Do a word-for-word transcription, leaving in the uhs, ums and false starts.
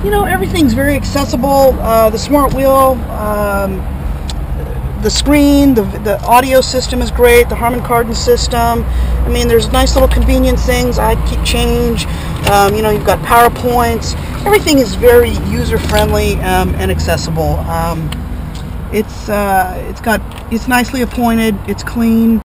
you know, everything's very accessible. Uh, the smart wheel, um, the screen, the, the audio system is great, the Harman Kardon system. I mean, there's nice little convenience things. I keep change. Um, you know, you've got PowerPoints. Everything is very user-friendly um, and accessible. Um, it's uh, it's got it's nicely appointed. It's clean.